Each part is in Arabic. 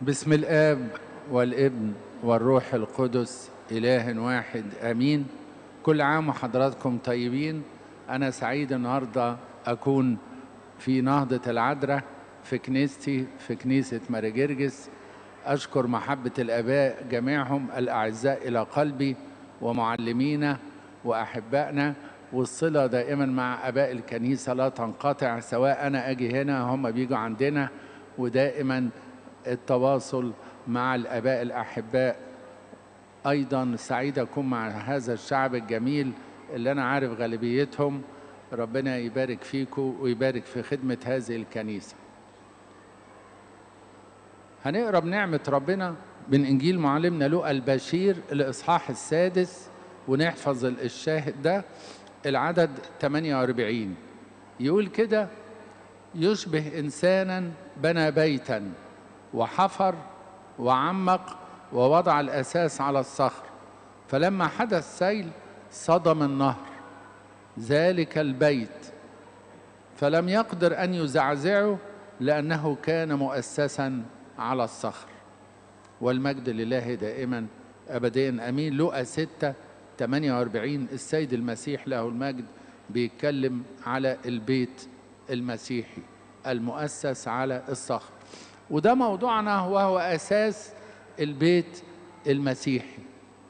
بسم الآب والابن والروح القدس إله واحد آمين. كل عام وحضراتكم طيبين. أنا سعيد النهاردة أكون في نهضة العذراء في كنيستي في كنيسة ماري جرجس. أشكر محبة الآباء جميعهم الأعزاء إلى قلبي ومعلمينا وأحبائنا، والصلة دائما مع آباء الكنيسة لا تنقطع، سواء أنا أجي هنا هم بيجوا عندنا، ودائما التواصل مع الآباء الأحباء. أيضا سعيد أكون مع هذا الشعب الجميل اللي أنا عارف غالبيتهم. ربنا يبارك فيكم ويبارك في خدمة هذه الكنيسة. هنقرأ بنعمة ربنا من إنجيل معلمنا لوقا البشير الإصحاح السادس، ونحفظ الشاهد ده العدد 48. يقول كده: يشبه إنسانا بنى بيتا وحفر وعمق ووضع الأساس على الصخر، فلما حدث سيل صدم النهر ذلك البيت فلم يقدر أن يزعزعه لأنه كان مؤسسا على الصخر. والمجد لله دائما أبديا أمين. لوقا 6:48 السيد المسيح له المجد بيتكلم على البيت المسيحي المؤسس على الصخر، وده موضوعنا وهو أساس البيت المسيحي.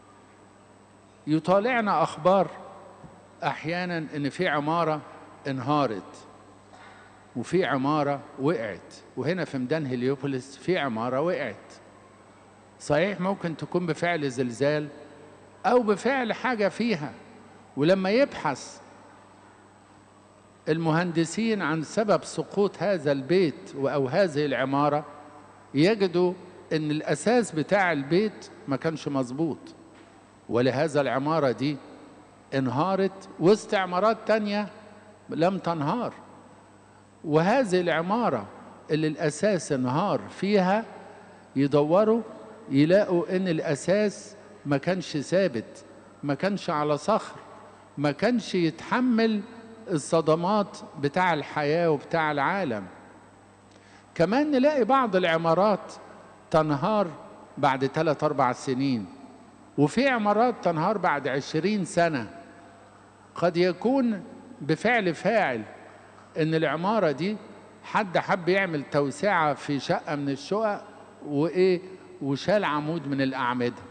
يطالعنا أخبار أحيانا إن في عمارة انهارت وفي عمارة وقعت، وهنا في ميدان هليوبوليس في عمارة وقعت. صحيح ممكن تكون بفعل زلزال أو بفعل حاجة فيها، ولما يبحث المهندسين عن سبب سقوط هذا البيت أو هذه العمارة يجدوا إن الأساس بتاع البيت ما كانش مظبوط، ولهذا العمارة دي انهارت وسط عمارات تانية لم تنهار. وهذه العمارة اللي الأساس انهار فيها يدوروا يلاقوا إن الأساس ما كانش ثابت، ما كانش على صخر، ما كانش يتحمل الصدمات بتاع الحياة وبتاع العالم. كمان نلاقي بعض العمارات تنهار بعد 3-4 سنين، وفي عمارات تنهار بعد 20 سنة. قد يكون بفعل فاعل إن العمارة دي حد حب يعمل توسعة في شقة من الشقق وشال عمود من الأعمدة.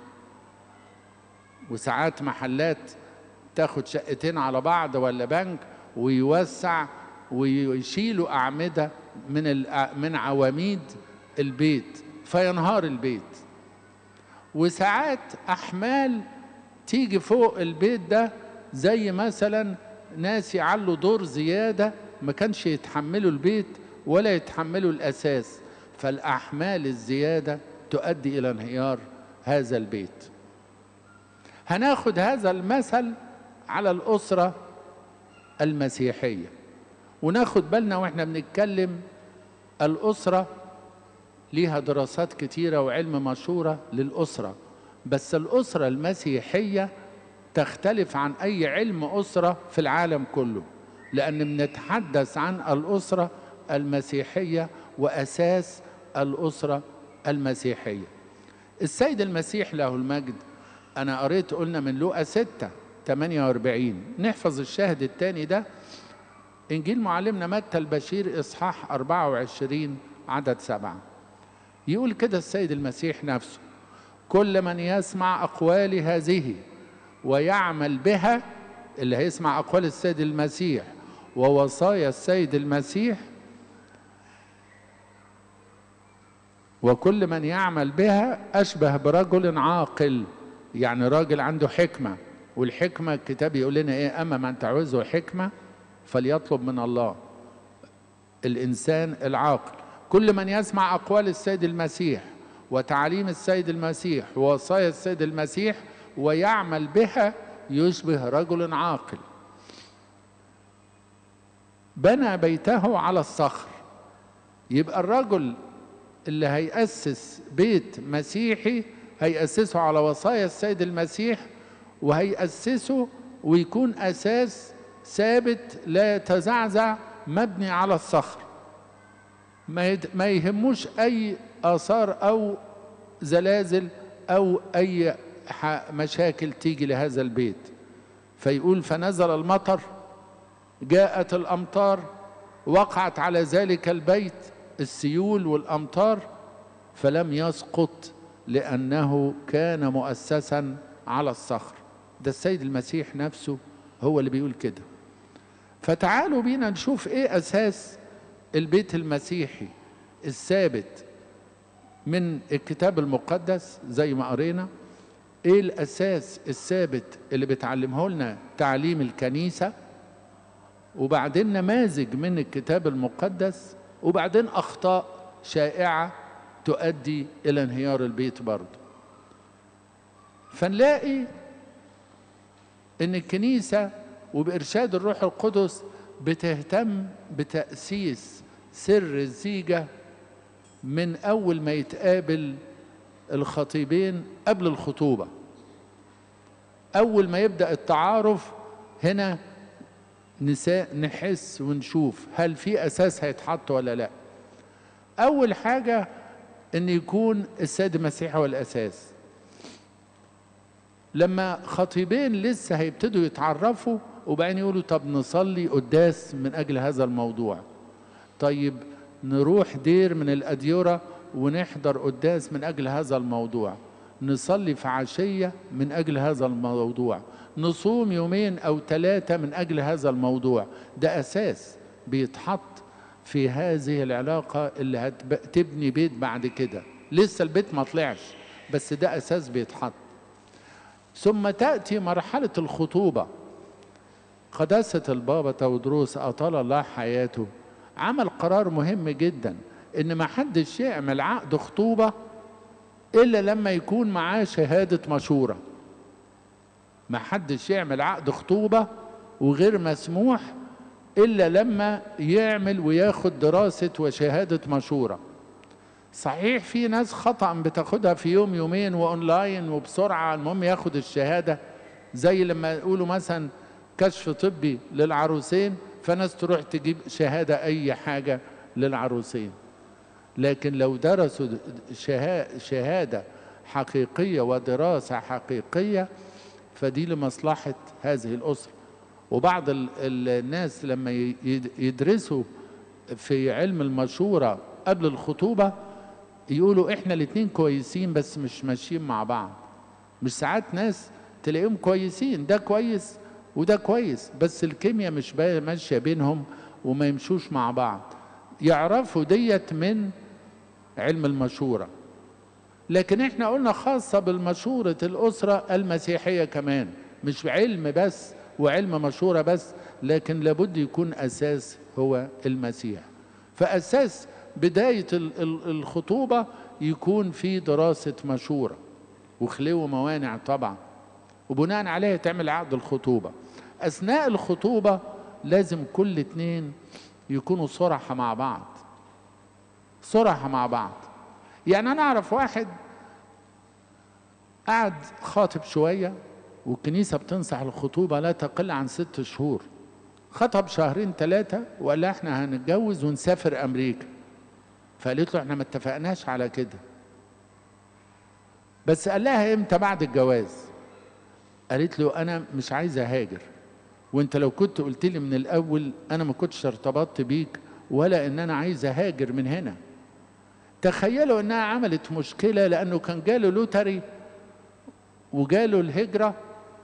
وساعات محلات تاخد شقتين على بعض ولا بنك ويوسع ويشيلوا أعمدة من عواميد البيت فينهار البيت. وساعات أحمال تيجي فوق البيت ده، زي مثلا ناس يعلوا دور زيادة ما كانش يتحملوا البيت ولا يتحملوا الأساس، فالأحمال الزيادة تؤدي إلى انهيار هذا البيت. هناخد هذا المثل على الأسرة المسيحية، وناخد بالنا واحنا بنتكلم. الأسرة ليها دراسات كتيرة وعلم مشورة للأسرة، بس الأسرة المسيحية تختلف عن أي علم أسرة في العالم كله، لأن بنتحدث عن الأسرة المسيحية وأساس الأسرة المسيحية. السيد المسيح له المجد، أنا قريت قلنا من لوقا 6:48. نحفظ الشاهد الثاني ده إنجيل معلمنا متى البشير إصحاح 24 عدد 7. يقول كده السيد المسيح نفسه: كل من يسمع أقوالي هذه ويعمل بها، اللي هيسمع أقوال السيد المسيح ووصايا السيد المسيح، وكل من يعمل بها أشبه برجل عاقل، يعني راجل عنده حكمة. والحكمة الكتاب يقول لنا إيه؟ أما من تعوزه حكمة فليطلب من الله. الإنسان العاقل كل من يسمع أقوال السيد المسيح وتعاليم السيد المسيح ووصايا السيد المسيح ويعمل بها يشبه رجل عاقل بنى بيته على الصخر. يبقى الرجل اللي هيأسس بيت مسيحي هيأسسه على وصايا السيد المسيح، وهيأسسه ويكون أساس ثابت لا يتزعزع، مبني على الصخر. ما يهموش أي آثار أو زلازل أو أي مشاكل تيجي لهذا البيت. فيقول فنزل المطر، جاءت الأمطار، وقعت على ذلك البيت السيول والأمطار، فلم يسقط لأنه كان مؤسسا على الصخر. ده السيد المسيح نفسه هو اللي بيقول كده. فتعالوا بينا نشوف ايه أساس البيت المسيحي الثابت من الكتاب المقدس زي ما قرينا. ايه الأساس الثابت اللي بتعلمه لنا تعليم الكنيسة، وبعدين نماذج من الكتاب المقدس، وبعدين أخطاء شائعة تؤدي إلى انهيار البيت برضه. فنلاقي إن الكنيسة وبإرشاد الروح القدس بتهتم بتأسيس سر الزيجة من أول ما يتقابل الخطيبين قبل الخطوبة. أول ما يبدأ التعارف هنا نحس ونشوف هل في أساس هيتحط ولا لا. أول حاجة إن يكون السيد المسيح هو الأساس. لما خطيبين لسه هيبتدوا يتعرفوا وبعدين يقولوا طب نصلي قداس من أجل هذا الموضوع، طيب نروح دير من الأديرة ونحضر قداس من أجل هذا الموضوع، نصلي في عشية من أجل هذا الموضوع، نصوم يومين أو 3 من أجل هذا الموضوع. ده أساس بيتحط في هذه العلاقة اللي هتبني بيت بعد كده. لسه البيت ما طلعش بس ده أساس بيتحط. ثم تأتي مرحلة الخطوبة. قداسة البابا تودروس أطال الله حياته عمل قرار مهم جدا، إن ما حدش يعمل عقد خطوبة إلا لما يكون معاه شهادة مشورة. ما حدش يعمل عقد خطوبة وغير مسموح إلا لما يعمل وياخد دراسة وشهادة مشورة. صحيح في ناس خطأ بتاخدها في يوم يومين وأونلاين وبسرعة، المهم ياخد الشهادة، زي لما يقولوا مثلا كشف طبي للعروسين فناس تروح تجيب شهادة أي حاجة للعروسين. لكن لو درسوا شهادة حقيقية ودراسة حقيقية فدي لمصلحة هذه الأسرة. وبعض الناس لما يدرسوا في علم المشورة قبل الخطوبة يقولوا احنا الاتنين كويسين بس مش ماشيين مع بعض. مش ساعات ناس تلاقيهم كويسين، ده كويس وده كويس، بس الكيمياء مش ماشية بينهم وما يمشوش مع بعض. يعرفوا ديت من علم المشورة. لكن احنا قلنا خاصة بالمشورة الأسرة المسيحية كمان، مش علم بس وعلم مشورة بس، لكن لابد يكون أساس هو المسيح. فأساس بداية الخطوبة يكون في دراسة مشورة وخلو موانع طبعا، وبناء عليها تعمل عقد الخطوبة. أثناء الخطوبة لازم كل اتنين يكونوا صراحة مع بعض، صراحة مع بعض. يعني أنا أعرف واحد قعد خاطب شوية والكنيسة بتنصح الخطوبة لا تقل عن 6 شهور، خطب 2 3 وقال لها احنا هنتجوز ونسافر أمريكا. فقالت له احنا ما اتفقناش على كده. بس قال لها امتى؟ بعد الجواز. قالت له انا مش عايزة هاجر، وانت لو كنت قلت لي من الاول انا ما كنتش ارتبطت بيك ولا ان انا عايزة هاجر من هنا. تخيلوا انها عملت مشكلة لانه كان جاله لوتري وجاله الهجرة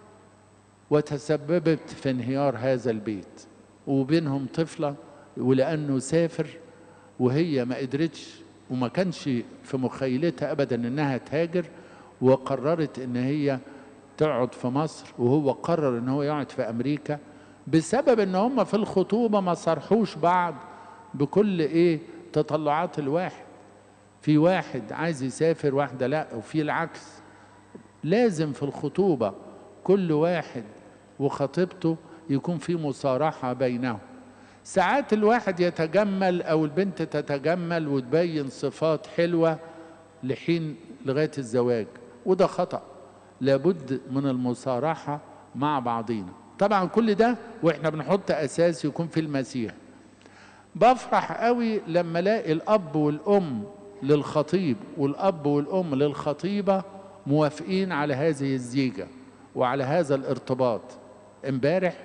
وتسببت في انهيار هذا البيت وبينهم طفلة، ولأنه سافر وهي ما قدرتش وما كانش في مخيلتها أبدا إنها تهاجر، وقررت إن هي تقعد في مصر وهو قرر إن هو يقعد في أمريكا، بسبب إن هم في الخطوبة ما صرحوش بعض بكل تطلعات الواحد. في واحد عايز يسافر واحدة لا، وفي العكس. لازم في الخطوبة كل واحد وخطيبته يكون في مصارحة بينهم. ساعات الواحد يتجمل أو البنت تتجمل وتبين صفات حلوة لحين لغاية الزواج، وده خطأ. لابد من المصارحة مع بعضينا. طبعا كل ده وإحنا بنحط أساس يكون في المسيح. بفرح قوي لما الاقي الأب والأم للخطيب والأب والأم للخطيبة موافقين على هذه الزيجة وعلى هذا الارتباط. امبارح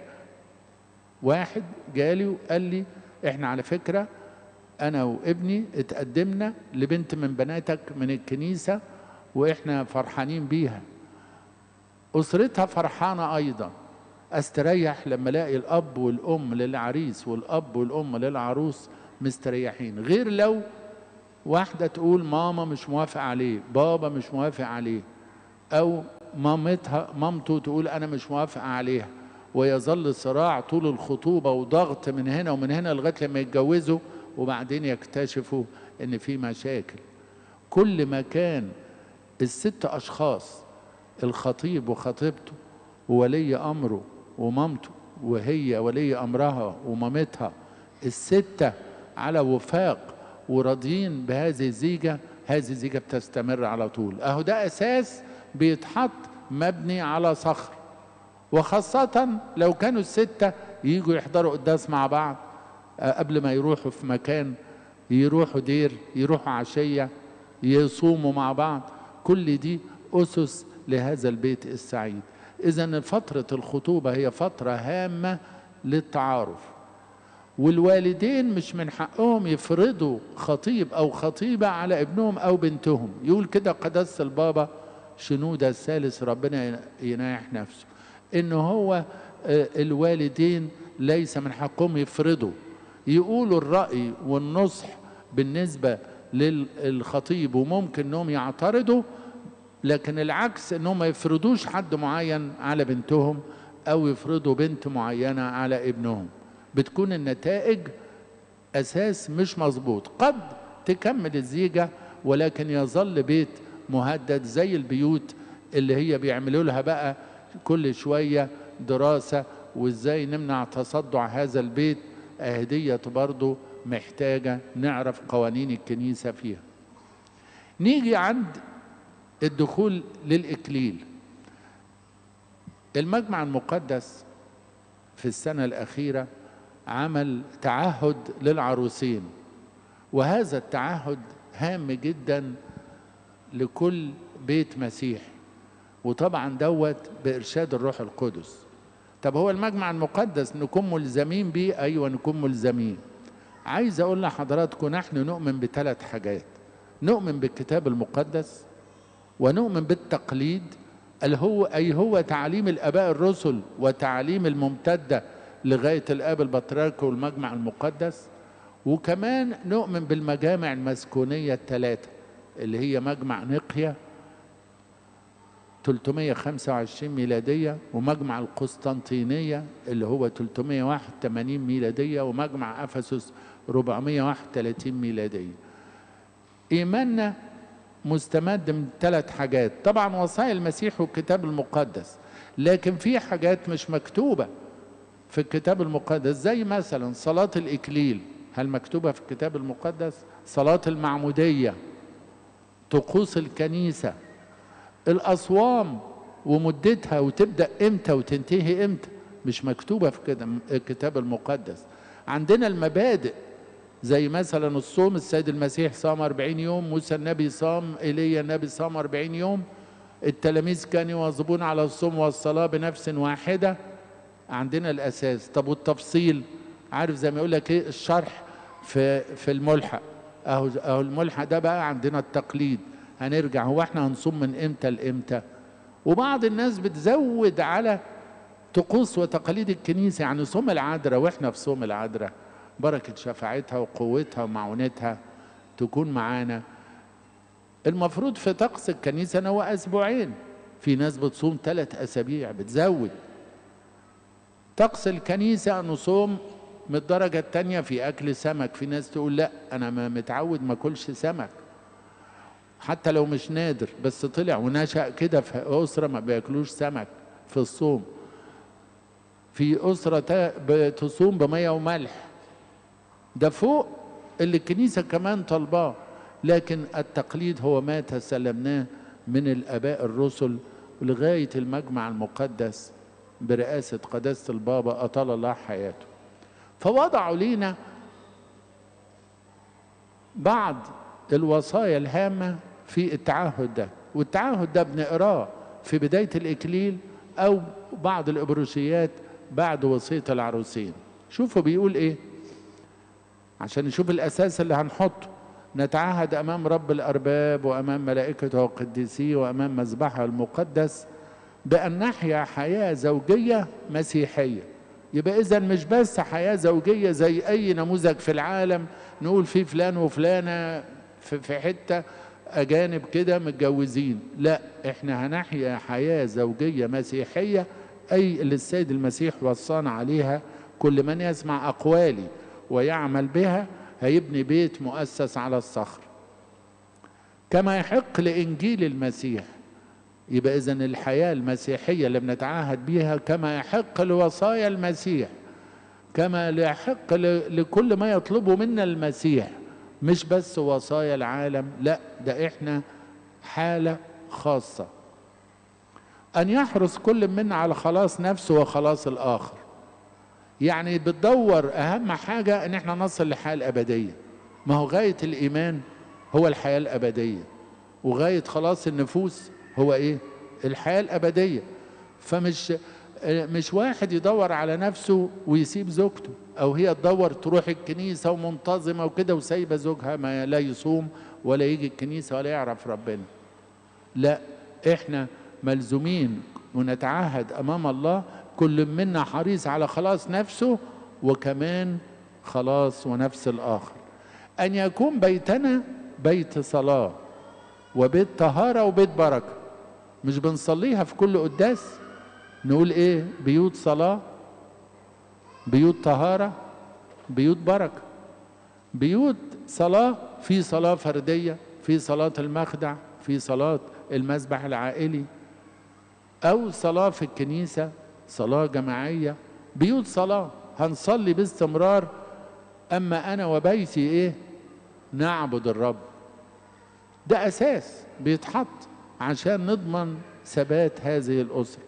واحد جالي وقال لي احنا على فكرة أنا وابني اتقدمنا لبنت من بناتك من الكنيسة وإحنا فرحانين بيها، أسرتها فرحانة أيضا. أستريح لما ألاقي الأب والأم للعريس والأب والأم للعروس مستريحين، غير لو واحدة تقول ماما مش موافق عليه، بابا مش موافق عليه، أو مامته تقول أنا مش موافقة عليها، ويظل صراع طول الخطوبة وضغط من هنا ومن هنا لغاية لما يتجوزوا، وبعدين يكتشفوا إن في مشاكل. كل ما كان الست أشخاص، الخطيب وخطيبته وولي أمره ومامته وهي ولي أمرها ومامتها، الستة على وفاق وراضيين بهذه الزيجة، هذه الزيجة بتستمر على طول. أهو ده أساس بيتحط مبني على صخر. وخاصة لو كانوا الستة ييجوا يحضروا قداس مع بعض قبل ما يروحوا في مكان، يروحوا دير، يروحوا عشية، يصوموا مع بعض، كل دي أسس لهذا البيت السعيد. إذن فترة الخطوبة هي فترة هامة للتعارف، والوالدين مش من حقهم يفرضوا خطيب أو خطيبة على ابنهم أو بنتهم. يقول كده قداسة البابا شنودة الثالث ربنا يناح نفسه، إن هو الوالدين ليس من حقهم يفرضوا، يقولوا الرأي والنصح بالنسبة للخطيب وممكن انهم يعترضوا، لكن العكس انهم ما يفرضوش حد معين على بنتهم او يفرضوا بنت معينة على ابنهم. بتكون النتائج اساس مش مظبوط. قد تكمل الزيجة ولكن يظل بيت مهدد، زي البيوت اللي هي بيعملوا لها بقى كل شوية دراسة وازاي نمنع تصدع هذا البيت. أهدية برضو محتاجة نعرف قوانين الكنيسة فيها. نيجي عند الدخول للإكليل. المجمع المقدس في السنة الأخيرة عمل تعهد للعروسين، وهذا التعهد هام جدا لكل بيت مسيح، وطبعا دوت بإرشاد الروح القدس. طب هو المجمع المقدس نكون ملزمين بيه؟ أيوة نكون ملزمين. عايز أقول لحضراتكم نحن نؤمن بثلاث حاجات: نؤمن بالكتاب المقدس، ونؤمن بالتقليد هو تعليم الآباء الرسل وتعليم الممتدة لغاية الآب البطريرك والمجمع المقدس، وكمان نؤمن بالمجامع المسكونية الثلاثة اللي هي مجمع نقيا 325 ميلادية، ومجمع القسطنطينية اللي هو 381 ميلادية، ومجمع أفسس 431 ميلادية. إيماننا مستمد من ثلاث حاجات، طبعا وصايا المسيح والكتاب المقدس، لكن في حاجات مش مكتوبة في الكتاب المقدس، زي مثلا صلاة الإكليل، هل مكتوبة في الكتاب المقدس؟ صلاة المعمودية، طقوس الكنيسة، الأصوام ومدتها وتبدأ إمتى وتنتهي إمتى، مش مكتوبة في الكتاب المقدس. عندنا المبادئ زي مثلا الصوم، السيد المسيح صام 40 يوم، موسى النبي صام، إيليا النبي صام 40 يوم، التلاميذ كانوا يواظبون على الصوم والصلاة بنفس واحدة. عندنا الأساس. طب والتفصيل؟ عارف زي ما يقول لك إيه الشرح في الملحق، أهو الملحق ده بقى عندنا التقليد. هنرجع هو احنا هنصوم من امتى لامتى؟ وبعض الناس بتزود على طقوس وتقاليد الكنيسة، يعني صوم العذراء، واحنا في صوم العذراء بركة شفاعتها وقوتها ومعونتها تكون معانا. المفروض في طقس الكنيسة أنه هو أسبوعين، في ناس بتصوم 3 أسابيع بتزود. طقس الكنيسة نصوم من الدرجة الثانية في أكل سمك، في ناس تقول لا أنا ما متعود ما أكلش سمك حتى لو مش نادر، بس طلع ونشأ كده في أسرة ما بياكلوش سمك في الصوم. في أسرة بتصوم بمية وملح، ده فوق اللي الكنيسة كمان طلباه. لكن التقليد هو ما تسلمناه من الآباء الرسل لغاية المجمع المقدس برئاسة قداسة البابا أطال الله حياته. فوضعوا لينا بعض الوصايا الهامة في التعهد ده، والتعهد ده بنقراه في بداية الإكليل أو بعض الإبروشيات بعد وصية العروسين. شوفوا بيقول إيه عشان نشوف الأساس اللي هنحطه. نتعهد أمام رب الأرباب وأمام ملائكته وقديسيه وأمام مذبحه المقدس بأن نحيا حياة زوجية مسيحية. يبقى إذا مش بس حياة زوجية زي أي نموذج في العالم نقول فيه فلان وفلانة في حتة أجانب كده متجوزين، لا، إحنا هنحيا حياة زوجية مسيحية، أي اللي السيد المسيح وصانا عليها: كل من يسمع أقوالي ويعمل بها هيبني بيت مؤسس على الصخر كما يحق لإنجيل المسيح. يبقى إذن الحياة المسيحية اللي بنتعاهد بيها كما يحق لوصايا المسيح، كما يحق لكل ما يطلبه منا المسيح، مش بس وصايا العالم، لا، ده إحنا حالة خاصة. أن يحرص كل منا على خلاص نفسه وخلاص الآخر. يعني بتدور أهم حاجة إن إحنا نصل للحياة الأبدية. ما هو غاية الإيمان هو الحياة الأبدية، وغاية خلاص النفوس هو إيه؟ الحياة الأبدية. مش واحد يدور على نفسه ويسيب زوجته، أو هي تدور تروح الكنيسة ومنتظمة وكده وسايبة زوجها ما لا يصوم ولا يجي الكنيسة ولا يعرف ربنا. لا، إحنا ملزومين ونتعهد أمام الله كل منا حريص على خلاص نفسه وكمان خلاص ونفس الآخر. أن يكون بيتنا بيت صلاة وبيت طهارة وبيت بركة. مش بنصليها في كل قداس نقول إيه؟ بيوت صلاة، بيوت طهارة، بيوت بركة. بيوت صلاة، في صلاة فردية، في صلاة المخدع، في صلاة المذبح العائلي، أو صلاة في الكنيسة، صلاة جماعية. بيوت صلاة هنصلي باستمرار. أما أنا وبيتي إيه؟ نعبد الرب. ده أساس بيتحط عشان نضمن ثبات هذه الأسرة.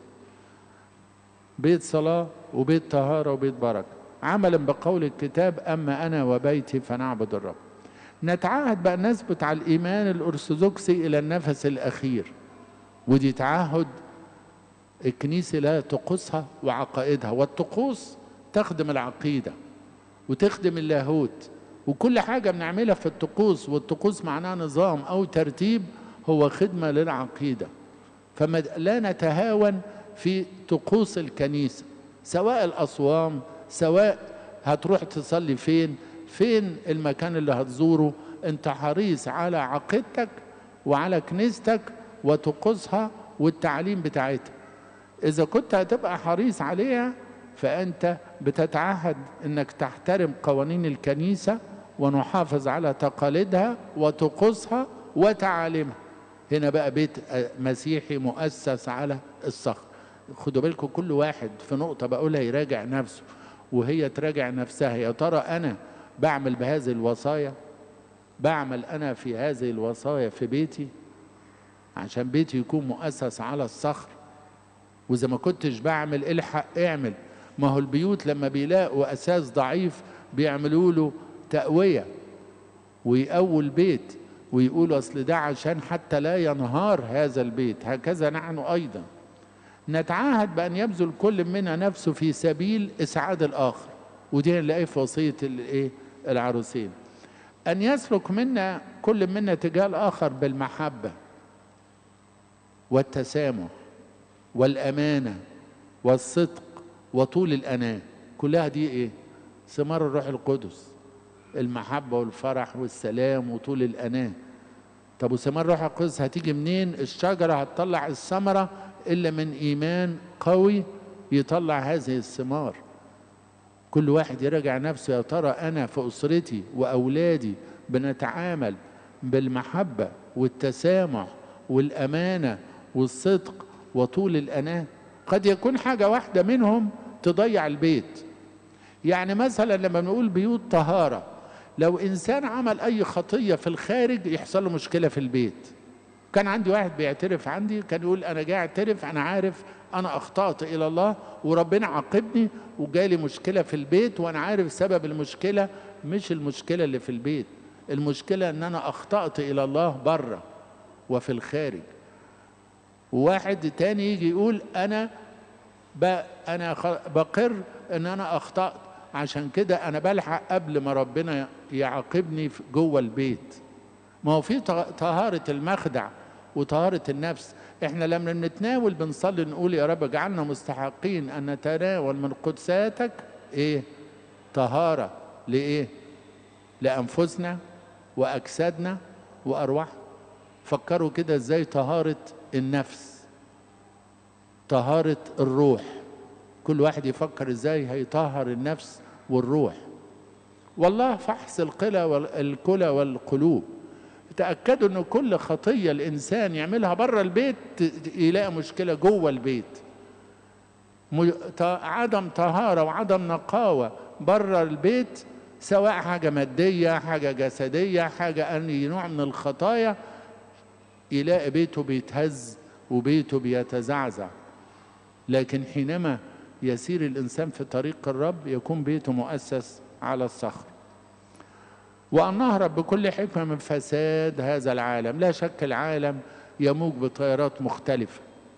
بيت صلاة وبيت طهارة وبيت بركة، عملا بقول الكتاب: أما أنا وبيتي فنعبد الرب. نتعاهد بأن نثبت على الإيمان الأرثوذكسي إلى النفس الأخير، ودي تعهد الكنيسة لا طقوسها وعقائدها، والطقوس تخدم العقيدة وتخدم اللاهوت، وكل حاجة بنعملها في الطقوس، والطقوس معناها نظام أو ترتيب، هو خدمة للعقيدة. فما لا نتهاون في طقوس الكنيسة، سواء الأصوام، سواء هتروح تصلي فين المكان اللي هتزوره، انت حريص على عقيدتك وعلى كنيستك وطقوسها والتعليم بتاعتها. إذا كنت هتبقى حريص عليها فأنت بتتعهد أنك تحترم قوانين الكنيسة ونحافظ على تقاليدها وطقوسها وتعاليمها. هنا بقى بيت مسيحي مؤسس على الصخر. خدوا بالكم، كل واحد في نقطة بقولها يراجع نفسه وهي تراجع نفسها. يا ترى أنا بعمل بهذه الوصايا؟ بعمل أنا في هذه الوصايا في بيتي عشان بيتي يكون مؤسس على الصخر؟ وإذا ما كنتش بعمل الحق اعمل. ما هو البيوت لما بيلاقوا أساس ضعيف بيعملوا له تقوية ويقووا البيت ويقولوا أصل ده عشان حتى لا ينهار هذا البيت. هكذا نحن أيضا نتعاهد بأن يبذل كل منا نفسه في سبيل إسعاد الآخر، ودي نلاقيه في وصية العروسين. أن يسلك منا كل منا تجاه الآخر بالمحبة والتسامح والأمانة والصدق وطول الأناة. كلها دي إيه؟ ثمار الروح القدس: المحبة والفرح والسلام وطول الأناة. طب وثمار الروح القدس هتيجي منين؟ الشجرة هتطلع الثمرة إلا من إيمان قوي يطلع هذه الثمار. كل واحد يراجع نفسه: يا ترى أنا في أسرتي وأولادي بنتعامل بالمحبة والتسامح والأمانة والصدق وطول الأناة؟ قد يكون حاجة واحدة منهم تضيع البيت. يعني مثلا لما بنقول بيوت طهارة، لو إنسان عمل أي خطية في الخارج يحصل له مشكلة في البيت. كان عندي واحد بيعترف عندي، كان يقول: أنا جاي أعترف، أنا عارف أنا أخطأت إلى الله وربنا عاقبني وجالي مشكلة في البيت، وأنا عارف سبب المشكلة مش المشكلة اللي في البيت، المشكلة ان انا اخطأت الى الله بره وفي الخارج. وواحد تاني يجي يقول انا بقر ان انا اخطأت، عشان كده انا بلحق قبل ما ربنا يعاقبني جوه البيت. ما هو في طهارة المخدع وطهارة النفس. احنا لما بنتناول بنصلي نقول يا رب اجعلنا مستحقين ان نتناول من قدساتك ايه؟ طهارة. لايه؟ لانفسنا واجسادنا وارواحنا. فكروا كده ازاي طهارة النفس، طهارة الروح. كل واحد يفكر ازاي هيطهر النفس والروح. والله فحص الكلى والقلوب. تأكدوا ان كل خطية الانسان يعملها بره البيت يلاقي مشكلة جوه البيت. عدم طهارة وعدم نقاوة بره البيت، سواء حاجة مادية، حاجة جسدية، حاجة أي نوع من الخطايا، يلاقي بيته بيتهز وبيته بيتزعزع. لكن حينما يسير الإنسان في طريق الرب يكون بيته مؤسس على الصخر. وأن نهرب بكل حكمة من فساد هذا العالم. لا شك العالم يموج بتيارات مختلفة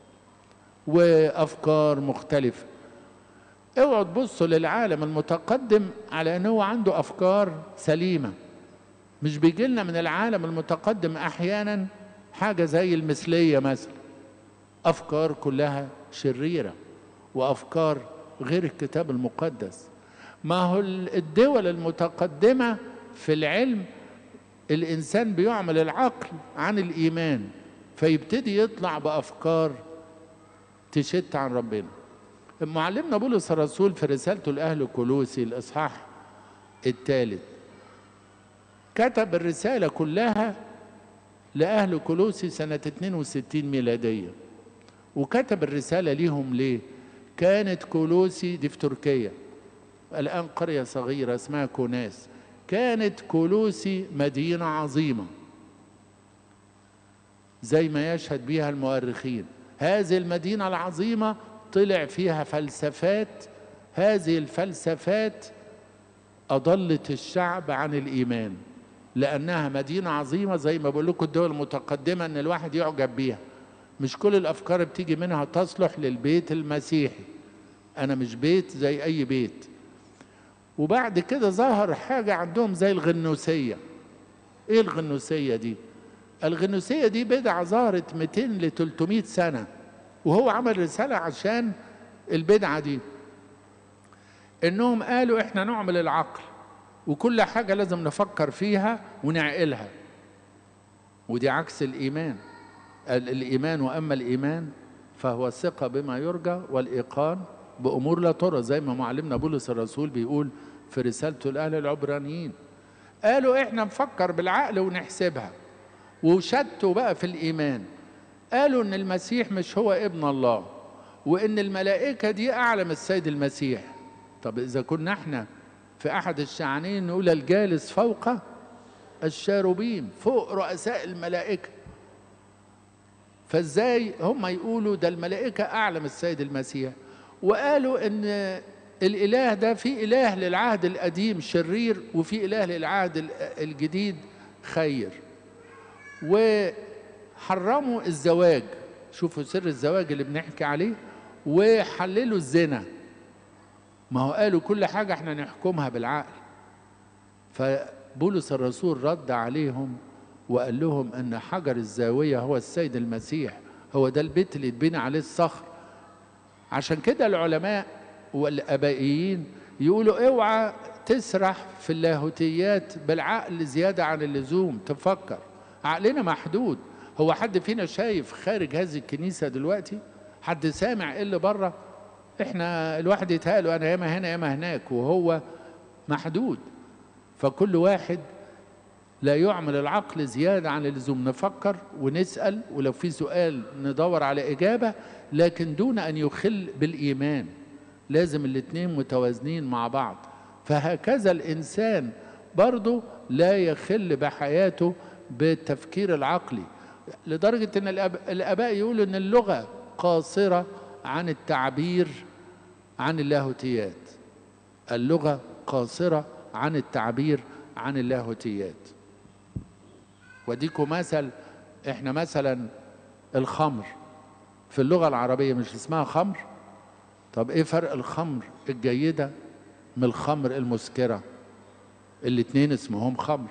وأفكار مختلفة. اوعوا تبصوا للعالم المتقدم على أنه عنده أفكار سليمة. مش بيجي لنا من العالم المتقدم أحيانا حاجة زي المثلية مثلا، أفكار كلها شريرة وأفكار غير الكتاب المقدس. ما هو الدول المتقدمة في العلم الإنسان بيعمل العقل عن الإيمان، فيبتدي يطلع بأفكار تشت عن ربنا. معلمنا بولس الرسول في رسالته لأهل كولوسي الإصحاح 3 كتب الرسالة كلها لأهل كولوسي سنة 62 ميلادية. وكتب الرسالة ليهم ليه؟ كانت كولوسي دي في تركيا، الآن قرية صغيرة اسمها كوناس. كانت كولوسي مدينة عظيمة زي ما يشهد بها المؤرخين. هذه المدينة العظيمة طلع فيها فلسفات، هذه الفلسفات أضلت الشعب عن الإيمان، لأنها مدينة عظيمة. زي ما بقول لكم الدول المتقدمة أن الواحد يعجب بيها. مش كل الأفكار بتيجي منها تصلح للبيت المسيحي. أنا مش بيت زي أي بيت. وبعد كده ظهر حاجة عندهم زي الغنوسية. إيه الغنوسية دي؟ الغنوسية دي بدعة ظهرت 200 ل 300 سنة، وهو عمل رسالة عشان البدعة دي. إنهم قالوا إحنا نعمل العقل وكل حاجة لازم نفكر فيها ونعقلها، ودي عكس الإيمان. الإيمان وأما الإيمان فهو الثقة بما يرجى والإيقان بأمور لا ترى، زي ما معلمنا بولس الرسول بيقول في رسالته لأهل العبرانيين. قالوا إحنا نفكر بالعقل ونحسبها، وشتوا بقى في الإيمان. قالوا إن المسيح مش هو ابن الله، وإن الملائكة دي أعلى من السيد المسيح. طب إذا كنا إحنا في أحد الشعنين نقول الجالس فوق الشاروبيم، فوق رؤساء الملائكة، فإزاي هم يقولوا ده الملائكة أعلى من السيد المسيح؟ وقالوا إن الإله ده في إله للعهد القديم شرير وفي إله للعهد الجديد خير. وحرموا الزواج، شوفوا سر الزواج اللي بنحكي عليه، وحللوا الزنا. ما هو قالوا كل حاجة احنا نحكمها بالعقل. فبولس الرسول رد عليهم وقال لهم ان حجر الزاوية هو السيد المسيح، هو ده البيت اللي اتبنى عليه الصخر. عشان كده العلماء والابائيين يقولوا اوعى تسرح في اللاهوتيات بالعقل زيادة عن اللزوم. تفكر عقلنا محدود. هو حد فينا شايف خارج هذه الكنيسة دلوقتي؟ حد سامع ايه اللي بره؟ احنا الواحد يتهيأ انا ياما هنا ياما هناك، وهو محدود. فكل واحد لا يعمل العقل زيادة عن اللزوم. نفكر ونسأل، ولو في سؤال ندور على إجابة، لكن دون أن يخل بالإيمان. لازم الاتنين متوازنين مع بعض. فهكذا الإنسان برضه لا يخل بحياته بالتفكير العقلي، لدرجة أن الآباء يقولوا أن اللغة قاصرة عن التعبير عن اللاهوتيات. اللغة قاصرة عن التعبير عن اللاهوتيات. وديكوا مثل، احنا مثلا الخمر في اللغة العربية مش اسمها خمر؟ طب ايه فرق الخمر الجيدة من الخمر المسكرة؟ الاتنين اسمهم خمر.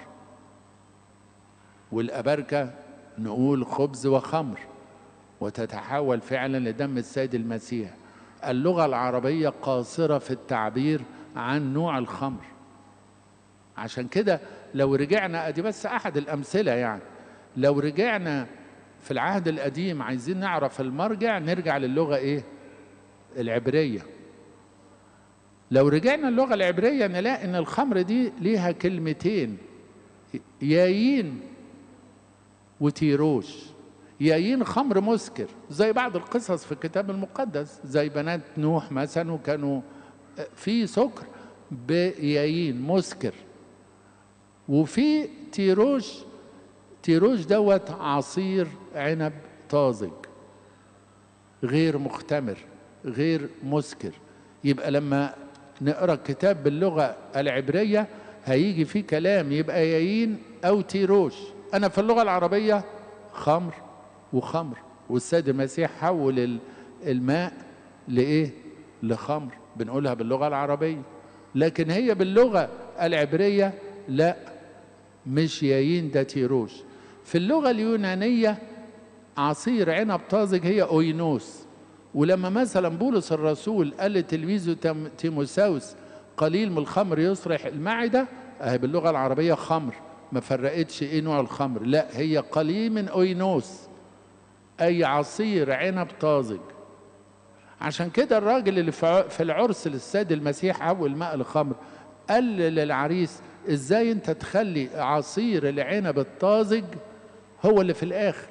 والأبركة نقول خبز وخمر، وتتحول فعلا لدم السيد المسيح. اللغة العربية قاصرة في التعبير عن نوع الخمر. عشان كده لو رجعنا، ادي بس احد الامثلة يعني، لو رجعنا في العهد القديم عايزين نعرف المرجع، نرجع للغة ايه؟ العبرية. لو رجعنا اللغة العبرية نلاقي ان الخمر دي ليها كلمتين، يايين وتيروش. يايين خمر مسكر زي بعض القصص في الكتاب المقدس، زي بنات نوح مثلا وكانوا في سكر بيايين مسكر. وفي تيروش، تيروش دوت عصير عنب طازج غير مختمر غير مسكر. يبقى لما نقرأ الكتاب باللغة العبرية هيجي فيه كلام يبقى يايين أو تيروش. أنا في اللغة العربية خمر وخمر، والسيد المسيح حول الماء لإيه؟ لخمر، بنقولها باللغة العربية. لكن هي باللغة العبرية لا، مش يايين، ده تيروش. في اللغة اليونانية عصير عنب طازج هي أوينوس. ولما مثلا بولس الرسول قال لتلميذه تيموساوس قليل من الخمر يصرح المعدة، اهي باللغة العربية خمر، ما فرقتش ايه نوع الخمر، لا هي قليل من أوينوس اي عصير عنب طازج. عشان كده الراجل اللي في العرس للسيد المسيح حول ماء الخمر قال للعريس ازاي انت تخلي عصير العنب الطازج هو اللي في الاخر،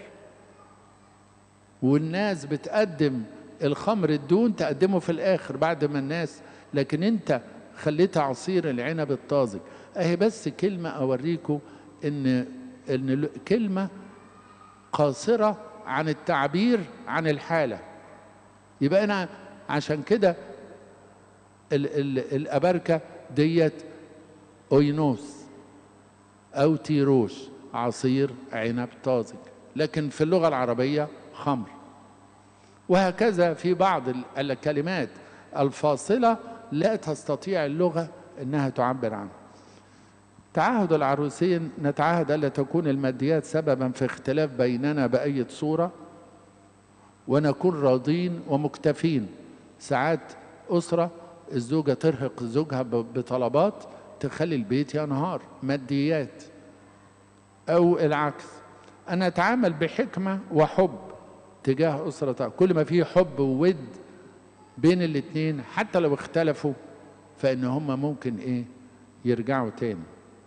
والناس بتقدم الخمر الدون تقدمه في الاخر بعد ما الناس، لكن انت خليت عصير العنب الطازج. اهي بس كلمة اوريكم ان كلمة قاصرة عن التعبير عن الحالة. يبقى انا عشان كده الأبركة ديت أوينوس أو تيروش عصير عنب طازج، لكن في اللغة العربية خمر. وهكذا في بعض الكلمات الفاصلة لا تستطيع اللغة أنها تعبر عنها. تعهد العروسين، نتعهد ألا تكون الماديات سببا في اختلاف بيننا بأي صورة، ونكون راضين ومكتفين. ساعات أسرة الزوجة ترهق زوجها بطلبات تخلي البيت ينهار ماديات، أو العكس. أنا أتعامل بحكمة وحب تجاه أسرة، كل ما فيه حب وود بين الاتنين حتى لو اختلفوا فإن هم ممكن إيه يرجعوا تاني.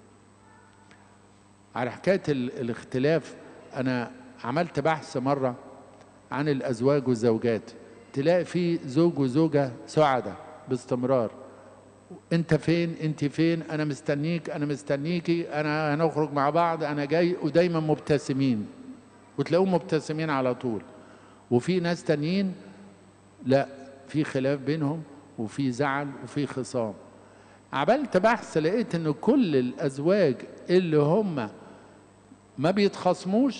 على حكاية الاختلاف، أنا عملت بحث مرة عن الأزواج والزوجات، تلاقي في زوج وزوجة سعداء باستمرار، انت فين انت فين، انا مستنيك انا مستنيكي، انا هنخرج مع بعض انا جاي، ودايما مبتسمين وتلاقوهم مبتسمين على طول. وفي ناس تانيين لا، في خلاف بينهم وفي زعل وفي خصام. عملت بحث لقيت ان كل الازواج اللي هم ما بيتخاصموش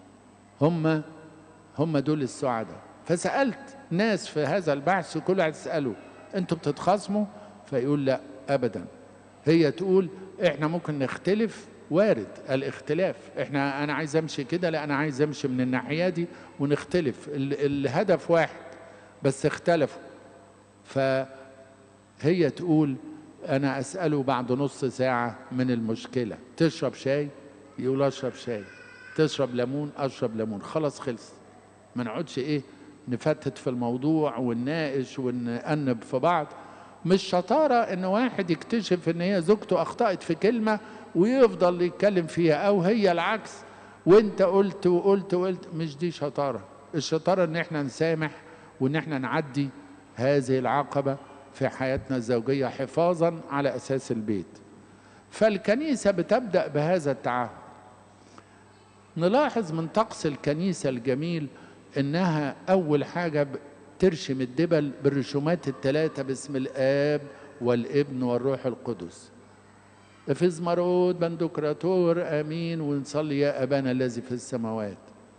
هم دول السعداء. فسألت ناس في هذا البحث كل واحد تسأله انتوا بتتخاصموا؟ فيقول لا ابدا. هي تقول احنا ممكن نختلف، وارد الاختلاف، انا عايز امشي كده، لا انا عايز امشي من الناحية دي، ونختلف الهدف واحد بس اختلفوا. فهي تقول انا اسأله بعد نص ساعة من المشكلة، تشرب شاي؟ يقول اشرب شاي. تشرب ليمون؟ اشرب ليمون. خلاص خلص، ما نقعدش ايه نفتت في الموضوع ونناقش ونأنب في بعض. مش شطارة ان واحد يكتشف ان هي زوجته اخطأت في كلمة ويفضل يتكلم فيها، او هي العكس وانت قلت وقلت وقلت. مش دي شطارة. الشطارة ان احنا نسامح وان احنا نعدي هذه العقبة في حياتنا الزوجية حفاظا على اساس البيت. فالكنيسة بتبدأ بهذا التعهد. نلاحظ من طقس الكنيسة الجميل انها اول حاجة ترشم الدبل بالرسومات الثلاثة باسم الآب والابن والروح القدس. افز مرود بندقراطور امين، ونصلي يا ابانا الذي في السماوات،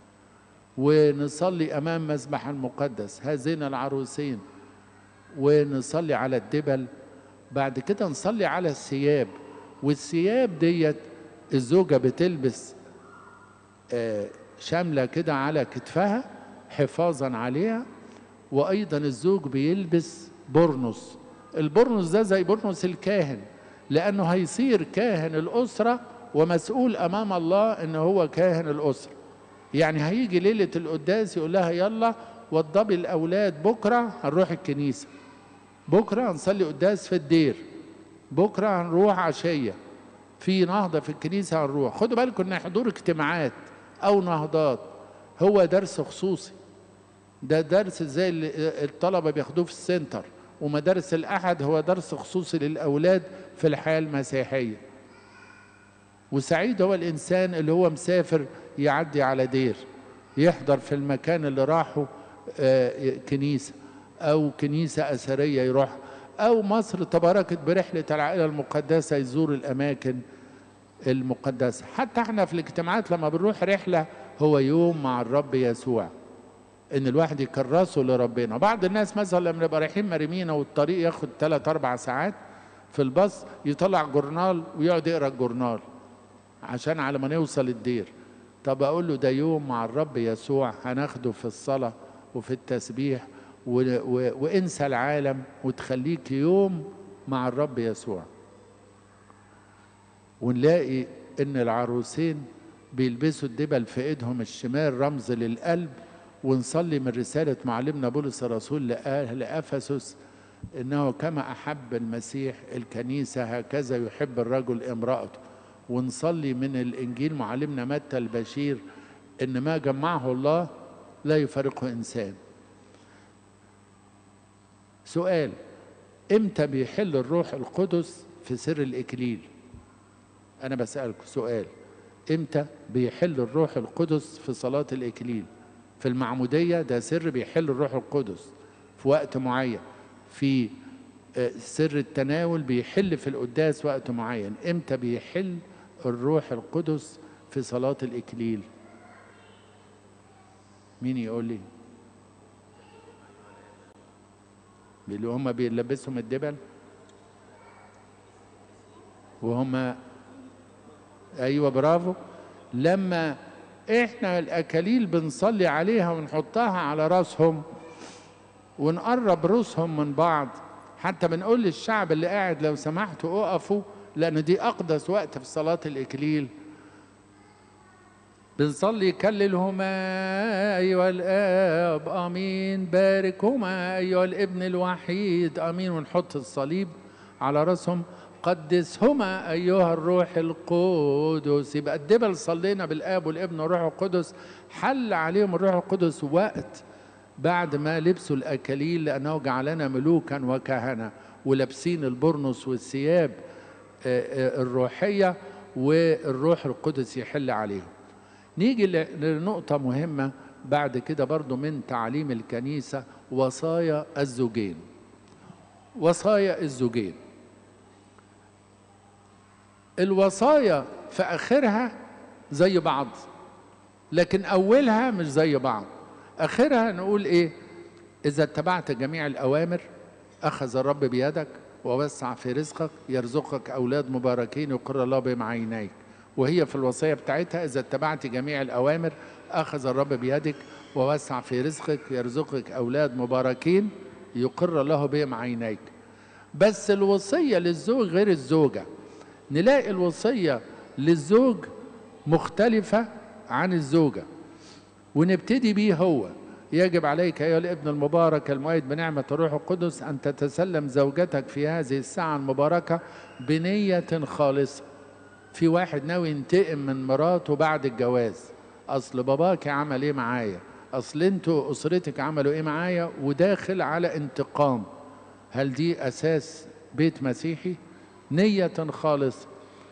ونصلي امام مذبح المقدس هذين العروسين، ونصلي على الدبل. بعد كده نصلي على الثياب، والثياب ديت الزوجة بتلبس شاملة كده على كتفها حفاظا عليها، وأيضا الزوج بيلبس برنس. البرنس ده زي برنس الكاهن، لأنه هيصير كاهن الأسرة ومسؤول أمام الله إن هو كاهن الأسرة. يعني هيجي ليلة القداس يقول لها يلا وضبي الأولاد، بكرة هنروح الكنيسة، بكرة هنصلي قداس في الدير، بكرة هنروح عشية في نهضة في الكنيسة هنروح. خدوا بالكم إن حضور اجتماعات أو نهضات هو درس خصوصي، ده درس زي اللي الطلبة بياخدوه في السنتر، ومدارس الأحد هو درس خصوصي للأولاد في الحياة المسيحية. وسعيد هو الإنسان اللي هو مسافر يعدي على دير، يحضر في المكان اللي راحه كنيسة أو كنيسة أثرية يروح، أو مصر تباركت برحلة العائلة المقدسة يزور الأماكن المقدسة. حتى احنا في الاجتماعات لما بنروح رحلة هو يوم مع الرب يسوع، ان الواحد يكرسه لربنا. بعض الناس مثلا لما نبقى رايحين مريمينا والطريق ياخد 3-4 ساعات في الباص، يطلع جورنال ويقعد يقرا الجورنال عشان على ما نوصل الدير. طب اقول له ده يوم مع الرب يسوع هناخده في الصلاة وفي التسبيح وانسى العالم وتخليك يوم مع الرب يسوع. ونلاقي ان العروسين بيلبسوا الدبل في ايدهم الشمال رمز للقلب. ونصلي من رسالة معلمنا بولس الرسول لأهل أفسس إنه كما أحب المسيح الكنيسة هكذا يحب الرجل امرأته. ونصلي من الإنجيل معلمنا متى البشير إن ما جمعه الله لا يفارقه إنسان. سؤال: إمتى بيحل الروح القدس في سر الإكليل؟ أنا بسألكم سؤال: إمتى بيحل الروح القدس في صلاة الإكليل؟ في المعمودية ده سر بيحل الروح القدس في وقت معين، في سر التناول بيحل في القداس وقت معين. إمتى بيحل الروح القدس في صلاة الإكليل؟ مين يقول لي؟ اللي هم بيلبسهم الدبل وهم، أيوة برافو. لما احنا الاكاليل بنصلي عليها ونحطها على راسهم ونقرب رؤوسهم من بعض، حتى بنقول للشعب اللي قاعد لو سمحتوا اقفوا، لان دي اقدس وقت في صلاة الاكليل. بنصلي كللهما ايها الاب امين، باركهما ايها الابن الوحيد امين، ونحط الصليب على راسهم. قدسهما أيها الروح القدس. يبقى الدبل صلينا بالآب والابن والروح القدس، حل عليهم الروح القدس وقت بعد ما لبسوا الأكاليل، لأنه جعلنا ملوكا وكهنة، ولابسين البرنس والثياب الروحية، والروح القدس يحل عليهم. نيجي لنقطة مهمة بعد كده برضو من تعليم الكنيسة: وصايا الزوجين. وصايا الزوجين، الوصايا في آخرها زي بعض، لكن أولها مش زي بعض. آخرها نقول إيه؟ إذا اتبعت جميع الأوامر أخذ الرب بيدك ووسع في رزقك، يرزقك أولاد مباركين يقر الله بهم عينيك. وهي في الوصية بتاعتها: إذا اتبعت جميع الأوامر أخذ الرب بيدك ووسع في رزقك، يرزقك أولاد مباركين يقر الله بهم عينيك. بس الوصية للزوج غير الزوجة. نلاقي الوصية للزوج مختلفة عن الزوجة، ونبتدي بيه هو: يجب عليك أيها الابن المبارك المؤيد بنعمة الروح القدس أن تتسلم زوجتك في هذه الساعة المباركة بنية خالصة. في واحد ناوي ينتقم من مراته بعد الجواز، أصل باباك عمل إيه معايا، أصل أنتوا أسرتك عملوا إيه معايا، وداخل على انتقام. هل دي أساس بيت مسيحي؟ نية خالصة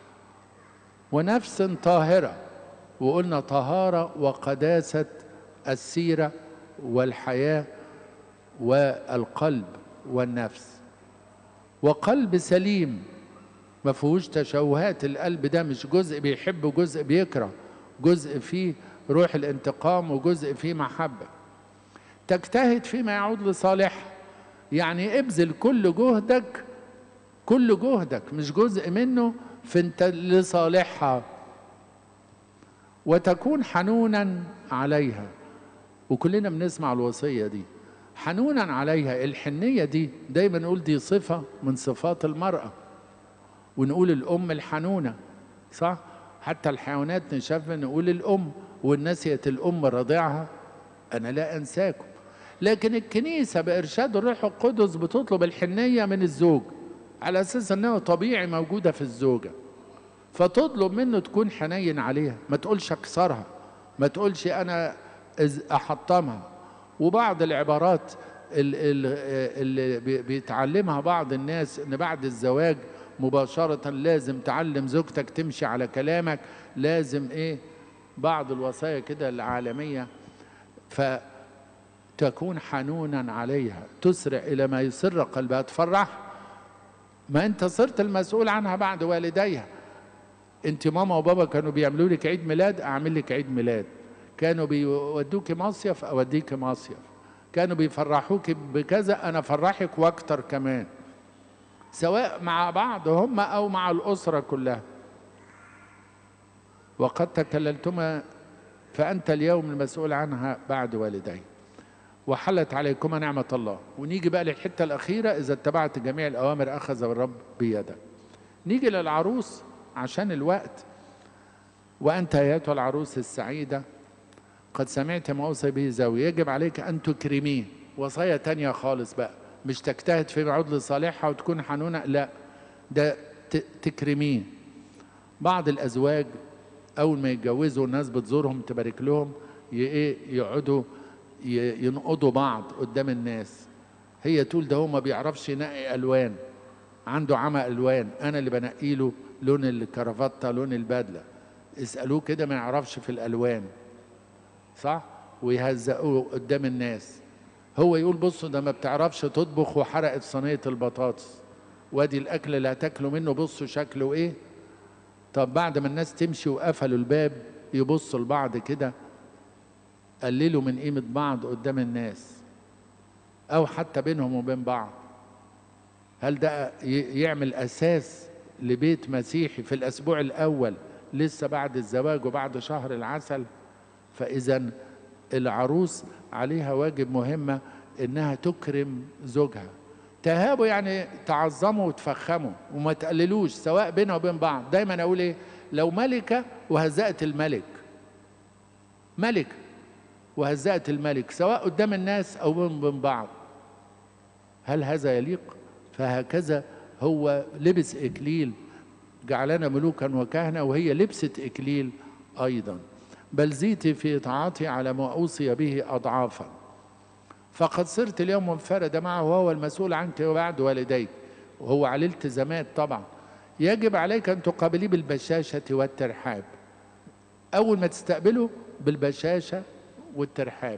ونفس طاهرة. وقلنا طهارة وقداسة السيرة والحياة والقلب والنفس، وقلب سليم ما فيهوش تشوهات. القلب ده مش جزء بيحب وجزء بيكره، جزء فيه روح الانتقام وجزء فيه محبة. تجتهد فيما يعود لصالح، يعني ابذل كل جهدك، كل جهدك مش جزء منه، في انت لصالحها. وتكون حنونا عليها، وكلنا بنسمع الوصية دي، حنونا عليها. الحنية دي دايما نقول دي صفة من صفات المرأة، ونقول الأم الحنونة، صح؟ حتى الحيوانات نشاف نقول الأم، والنسيت الأم رضيعها أنا لا أنساكم. لكن الكنيسة بإرشاد الروح القدس بتطلب الحنية من الزوج، على أساس أنه طبيعي موجودة في الزوجة، فتطلب منه تكون حنين عليها، ما تقولش أكسرها، ما تقولش أنا أحطمها. وبعض العبارات اللي بيتعلمها بعض الناس، ان بعد الزواج مباشرة لازم تعلم زوجتك تمشي على كلامك، لازم ايه، بعض الوصايا كده العالمية. فتكون حنونا عليها، تسرع الى ما يسر قلبها، تفرح. ما انت صرت المسؤول عنها بعد والديها. انت ماما وبابا كانوا بيعملوا لك عيد ميلاد، اعمل لك عيد ميلاد. كانوا بيودوك مصيف، اوديك مصيف. كانوا بيفرحوك بكذا، انا افرحك واكتر كمان، سواء مع بعض هم او مع الاسره كلها. وقد تكللتما فانت اليوم المسؤول عنها بعد والدي، وحلت عليكما نعمه الله. ونيجي بقى للحته الاخيره، اذا اتبعت جميع الاوامر اخذ الرب بيدك. نيجي للعروس عشان الوقت. وانت ايتها العروس السعيده قد سمعت ما اوصي به زوجي، يجب عليك ان تكرميه. وصايا تانية خالص بقى، مش تجتهد في معود لصالحها وتكون حنونة، لا، ده تكرميه. بعض الازواج اول ما يتجوزوا الناس بتزورهم تبارك لهم، يقعدوا ينقضوا بعض قدام الناس. هي تقول ده هو ما بيعرفش ينقي الوان، عنده عمى الوان، انا اللي بنقي له لون الكرافته لون البدله. اسالوه كده ما يعرفش في الالوان، صح؟ ويهزقوه قدام الناس. هو يقول بصوا ده ما بتعرفش تطبخ وحرقت صينيه البطاطس، وادي الاكل اللي هتاكلوا منه بصوا شكله ايه. طب بعد ما الناس تمشي وقفلوا الباب يبصوا لبعض كده، قللوا من قيمه بعض قدام الناس، او حتى بينهم وبين بعض. هل ده يعمل اساس لبيت مسيحي في الاسبوع الاول لسه بعد الزواج وبعد شهر العسل؟ فاذا العروس عليها واجب مهمة انها تكرم زوجها. تهابه يعني تعظمه وتفخمه وما تقللوش، سواء بينه وبين بعض. دايما اقول ايه، لو ملكة وهزأت الملك، ملك وهزأت الملك سواء قدام الناس او بين بعض، هل هذا يليق؟ فهكذا هو لبس اكليل، جعلنا ملوكا وكهنة، وهي لبست اكليل ايضا. بل زيتي في طاعتي على ما أوصي به أضعافا، فقد صرت اليوم منفردة معه وهو المسؤول عنك وبعد والديك. وهو عليه التزامات طبعا. يجب عليك أن تقابليه بالبشاشة والترحاب. أول ما تستقبله بالبشاشة والترحاب.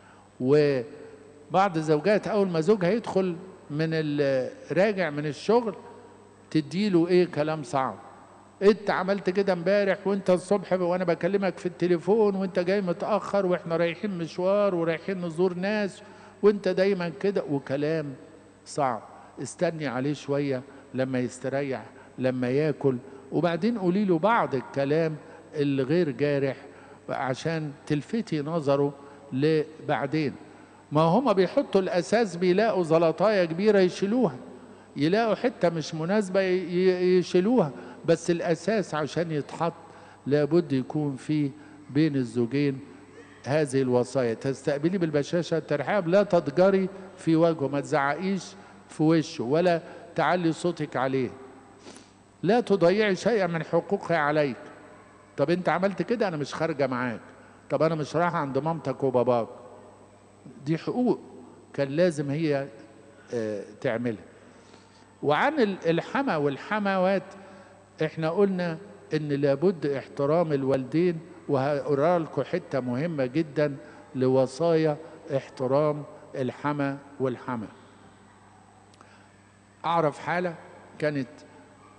وبعض الزوجات أول ما زوجها يدخل راجع من الشغل تديله إيه كلام صعب، انت عملت كده امبارح وانت الصبح وانا بكلمك في التليفون وانت جاي متاخر واحنا رايحين مشوار ورايحين نزور ناس وانت دايما كده، وكلام صعب. استني عليه شويه لما يستريح، لما ياكل، وبعدين قولي له بعض الكلام اللي غير جارح عشان تلفتي نظره لبعدين. ما هما بيحطوا الاساس بيلاقوا زلطايه كبيره يشيلوها، يلاقوا حته مش مناسبه يشيلوها، بس الأساس عشان يتحط لابد يكون في بين الزوجين هذه الوصايا. تستقبلي بالبشاشة الترحاب، لا تضجري في وجهه، ما تزعقيش في وشه ولا تعلي صوتك عليه، لا تضيعي شيئا من حقوقها عليك. طب انت عملت كده انا مش خارجه معاك، طب انا مش رايحه عند مامتك وباباك، دي حقوق كان لازم هي تعملها. وعن الحما والحموات احنا قلنا ان لابد احترام الوالدين، وهقرا لكم حته مهمه جدا لوصايا احترام الحما والحما. اعرف حاله كانت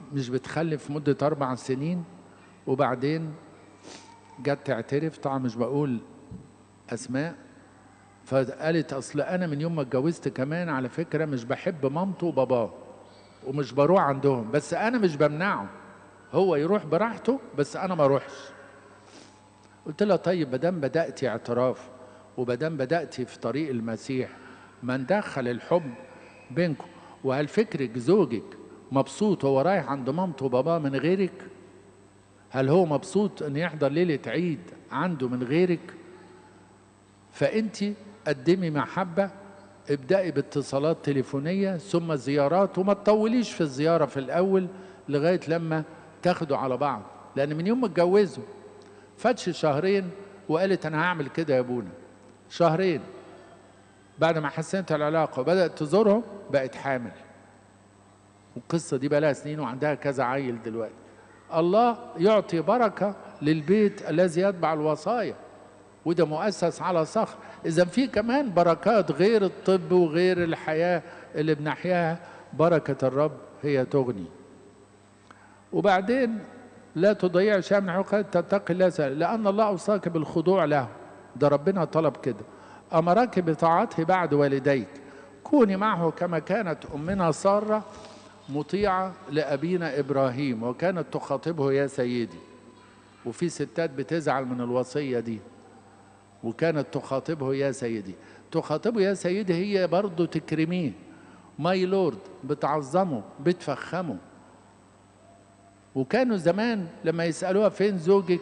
مش بتخلف مدة 4 سنين، وبعدين جت تعترف، طبعا مش بقول أسماء، فقالت أصل أنا من يوم ما اتجوزت كمان على فكرة مش بحب مامته وباباه ومش بروح عندهم، بس أنا مش بمنعه، هو يروح براحته بس أنا ما أروحش. قلت لها طيب مادام بدأتي اعتراف ومادام بدأتي في طريق المسيح، ما ندخل الحب بينكم. وهل فكرك زوجك مبسوط وهو رايح عند مامته وباباه من غيرك؟ هل هو مبسوط ان يحضر ليلة عيد عنده من غيرك؟ فانت قدمي محبة، ابدأي باتصالات تليفونية ثم زيارات، وما تطوليش في الزيارة في الأول لغاية لما تاخدوا على بعض، لأن من يوم ما اتجوزوا فاتش شهرين وقالت أنا هعمل كده يا أبونا. شهرين بعد ما حسنت العلاقة وبدأت تزورهم بقت حامل، والقصة دي بقى لها سنين وعندها كذا عيل دلوقتي. الله يعطي بركة للبيت الذي يتبع الوصايا، وده مؤسس على صخر. إذا في كمان بركات غير الطب وغير الحياة اللي بنحياها، بركة الرب هي تغني. وبعدين لا تضيع شيئا من حقوقك، تتقي الله لأن الله أوصاك بالخضوع له، ده ربنا طلب كده. أمرك بطاعته بعد والديك، كوني معه كما كانت أمنا سارة مطيعة لأبينا إبراهيم وكانت تخاطبه يا سيدي. وفي ستات بتزعل من الوصية دي، وكانت تخاطبه يا سيدي. تخاطبه يا سيدي هي برضو تكرميه، ماي لورد، بتعظمه بتفخمه. وكانوا زمان لما يسألوها فين زوجك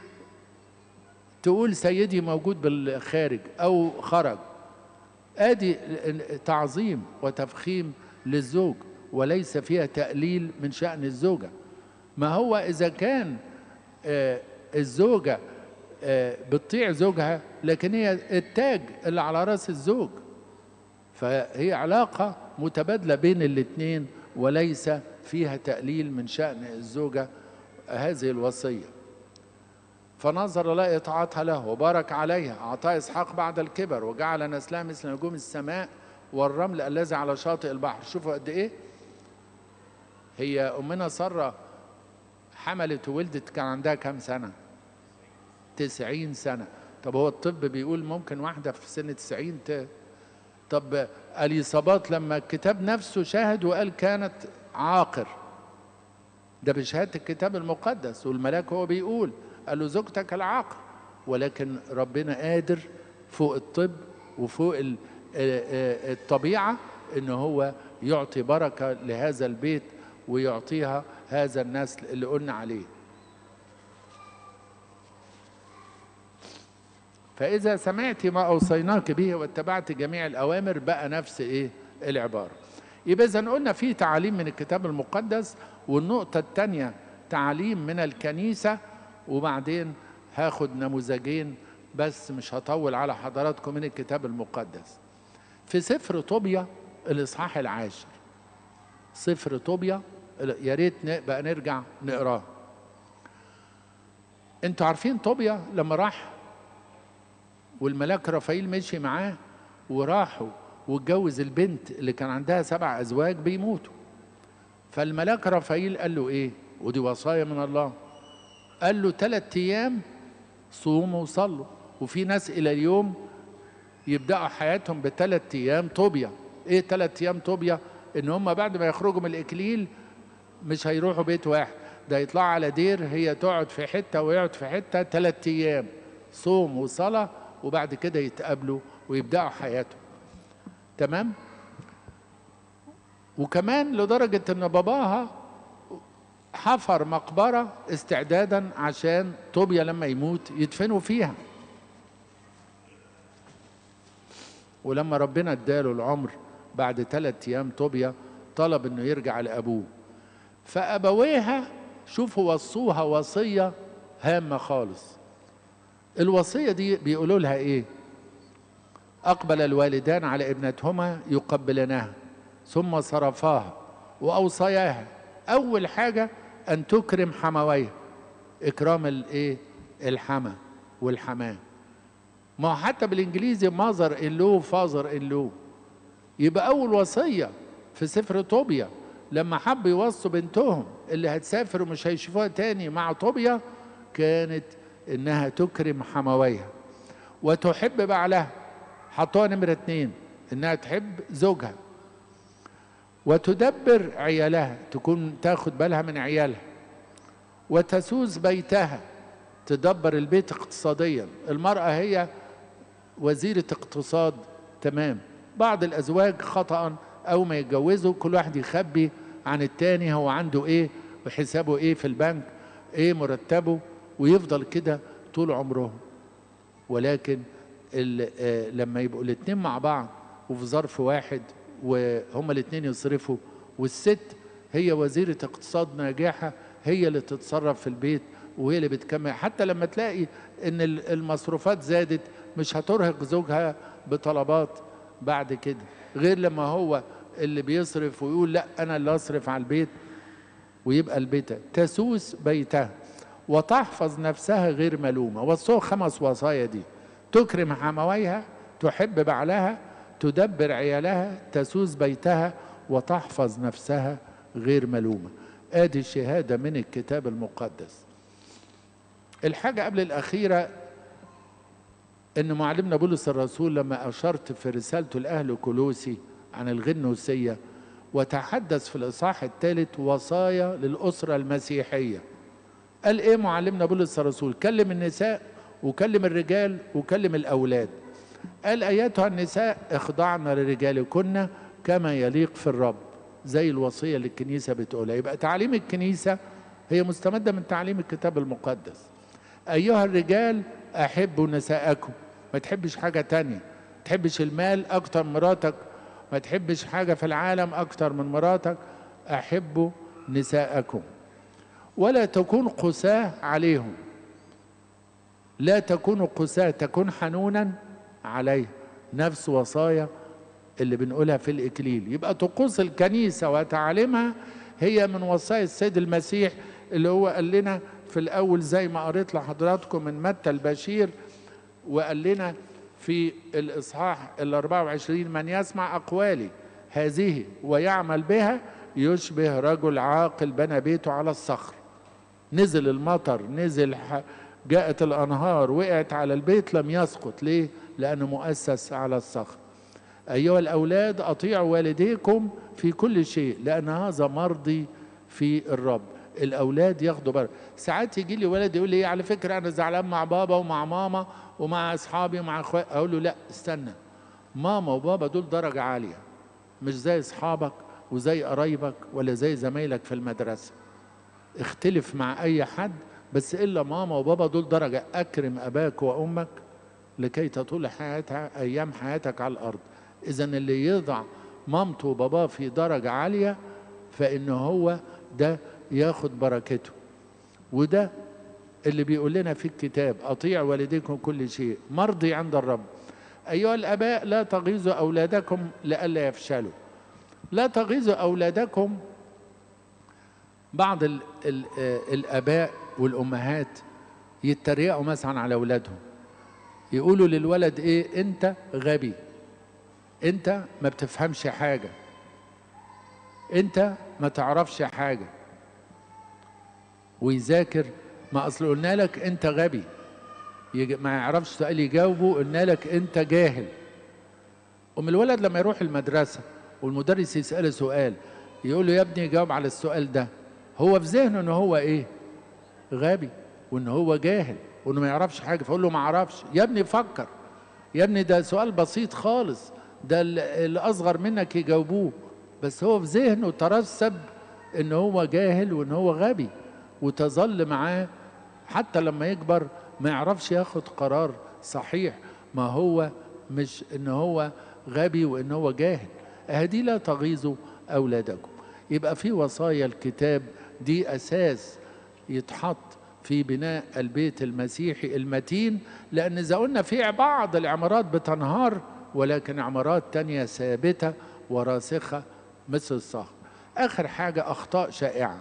تقول سيدي موجود بالخارج أو خرج. آدي تعظيم وتفخيم للزوج، وليس فيها تقليل من شأن الزوجة. ما هو إذا كان الزوجة بتطيع زوجها، لكن هي التاج اللي على رأس الزوج، فهي علاقة متبادلة بين الاثنين وليس فيها تقليل من شأن الزوجة. هذه الوصية. فنظر لا إطاعتها له وبارك عليها، أعطاه إسحاق بعد الكبر وجعل نسلها مثل نجوم السماء والرمل الذي على شاطئ البحر. شوفوا قد إيه هي أمنا سارة حملت وولدت كان عندها كام سنة؟ 90 سنة. طب هو الطب بيقول ممكن واحدة في سن 90 طب اليصابات لما الكتاب نفسه شاهد وقال كانت عاقر، ده بشهادة الكتاب المقدس، والملاك هو بيقول قال له زوجتك العاقر. ولكن ربنا قادر فوق الطب وفوق الطبيعة إن هو يعطي بركة لهذا البيت ويعطيها هذا النسل اللي قلنا عليه. فإذا سمعت ما أوصيناك به واتبعت جميع الأوامر، بقى نفس إيه العبارة. يبقى إذا قلنا في تعاليم من الكتاب المقدس، والنقطة الثانية تعاليم من الكنيسة. وبعدين هاخد نموذجين بس مش هطول على حضراتكم من الكتاب المقدس. في سفر طوبيا الإصحاح 10، سفر طوبيا يا ريت بقى نرجع نقراه. انتوا عارفين طوبيا لما راح والملاك رافائيل مشي معاه وراحوا واتجوز البنت اللي كان عندها 7 أزواج بيموتوا، فالملاك رافائيل قال له ايه، ودي وصايا من الله، قال له 3 أيام صوموا وصلوا. وفي ناس إلى اليوم يبدأوا حياتهم ب3 أيام طوبيا. ايه 3 أيام طوبيا؟ ان هم بعد ما يخرجوا من الإكليل مش هيروحوا بيت واحد، ده يطلعوا على دير، هي تقعد في حتة ويقعد في حتة، 3 أيام صوم وصلاة، وبعد كده يتقابلوا ويبدأوا حياتهم. تمام؟ وكمان لدرجة ان باباها حفر مقبرة استعدادا عشان طوبيا لما يموت يدفنوا فيها. ولما ربنا اداله العمر بعد 3 أيام طوبيا طلب انه يرجع لأبوه، فأبويها شوفوا وصوها وصية هامة خالص. الوصية دي بيقولوا لها ايه؟ أقبل الوالدان على ابنتهما يقبلنها ثم صرفاها وأوصياها. أول حاجة أن تكرم حمويها، إكرام الإيه؟ الحما والحماه. ما هو حتى بالإنجليزي mother in law father in law. يبقى أول وصية في سفر طوبيا لما حبوا يوصوا بنتهم اللي هتسافر ومش هيشوفوها تاني مع طوبيا كانت إنها تكرم حمويها وتحب بعلها. حطوها نمرة 2، إنها تحب زوجها، وتدبر عيالها، تكون تاخد بالها من عيالها، وتسوس بيتها، تدبر البيت اقتصاديا. المرأة هي وزيرة اقتصاد تمام. بعض الأزواج خطأ أو ما يتجوزوا كل واحد يخبي عن التاني هو عنده إيه وحسابه إيه في البنك، إيه مرتبه، ويفضل كده طول عمرهم. ولكن لما يبقوا الاتنين مع بعض وفي ظرف واحد وهما الاتنين يصرفوا، والست هي وزيرة اقتصاد ناجحة، هي اللي تتصرف في البيت وهي اللي بتكمل. حتى لما تلاقي ان المصروفات زادت مش هترهق زوجها بطلبات بعد كده، غير لما هو اللي بيصرف ويقول لا انا اللي اصرف على البيت، ويبقى البيت. تسوس بيتها وتحفظ نفسها غير ملومة. وصوا 5 وصايا دي: تكرم حمويها، تحب بعلها، تدبر عيالها، تسوس بيتها، وتحفظ نفسها غير ملومة. ادي الشهادة من الكتاب المقدس. الحاجة قبل الأخيرة إن معلمنا بولس الرسول لما أشرت في رسالته لأهل كولوسي عن الغنوسية، وتحدث في الإصحاح الثالث وصايا للأسرة المسيحية. قال إيه معلمنا بولس الرسول؟ كلم النساء وكلم الرجال وكلم الأولاد. قال: أيتها النساء اخضعن لرجالكن كما يليق في الرب، زي الوصية اللي الكنيسة بتقولها. يبقى تعليم الكنيسة هي مستمدة من تعليم الكتاب المقدس. أيها الرجال أحبوا نساءكم، ما تحبش حاجة تانية، ما تحبش المال أكتر من مراتك، ما تحبش حاجة في العالم أكتر من مراتك. أحبوا نساءكم ولا تكون قساة عليهم. لا تكونوا قساة، تكون حنونا عليه. نفس وصايا اللي بنقولها في الإكليل. يبقى طقوس الكنيسة وتعاليمها هي من وصايا السيد المسيح، اللي هو قال لنا في الأول زي ما قريت لحضراتكم من متى البشير، وقال لنا في الإصحاح 24: من يسمع أقوالي هذه ويعمل بها يشبه رجل عاقل بنى بيته على الصخر. نزل المطر، جاءت الأنهار، وقعت على البيت، لم يسقط. ليه؟ لأنه مؤسس على الصخر. أيها الأولاد أطيعوا والديكم في كل شيء لأن هذا مرضي في الرب. الأولاد ياخدوا بالهم. ساعات يجي لي ولد يقول لي على فكرة أنا زعلان مع بابا ومع ماما ومع أصحابي ومع أخواتي. أقول له لا، استنى، ماما وبابا دول درجة عالية، مش زي أصحابك وزي قرايبك ولا زي زمايلك في المدرسة. اختلف مع أي حد، بس إلا ماما وبابا دول درجة. أكرم أباك وأمك لكي تطول أيام حياتك على الأرض. إذن اللي يضع مامته وباباه في درجة عالية فإنه هو ده ياخد بركته. وده اللي بيقول لنا في الكتاب: أطيع والديكم كل شيء مرضي عند الرب. أيها الآباء لا تغيظوا أولادكم لئلا يفشلوا. لا تغيظوا أولادكم. بعض الآباء والأمهات يتريقوا مثلا على أولادهم، يقولوا للولد إيه؟ أنت غبي، أنت ما بتفهمش حاجة، أنت ما تعرفش حاجة، ويذاكر. ما أصل قلنا لك أنت غبي، ما يعرفش سؤال يجاوبه، قلنا لك أنت جاهل. الولد لما يروح المدرسة والمدرس يسأله سؤال يقول له يا ابني جاوب على السؤال ده، هو في ذهنه إن هو إيه؟ غبي، وإن هو جاهل، وإنه ما يعرفش حاجة. فأقول له ما أعرفش يا ابني، فكر يا ابني، ده سؤال بسيط خالص، ده اللي أصغر منك يجاوبوه. بس هو في ذهنه ترسب إن هو جاهل وإن هو غبي، وتظل معاه حتى لما يكبر ما يعرفش ياخد قرار صحيح. ما هو مش إن هو غبي وإن هو جاهل. أهدي لا تغيظوا أولادكم. يبقى في وصايا الكتاب دي أساس يتحط في بناء البيت المسيحي المتين. لأن إذا قلنا في بعض العمارات بتنهار، ولكن عمارات تانية ثابتة وراسخة مثل الصخر. آخر حاجة أخطاء شائعة.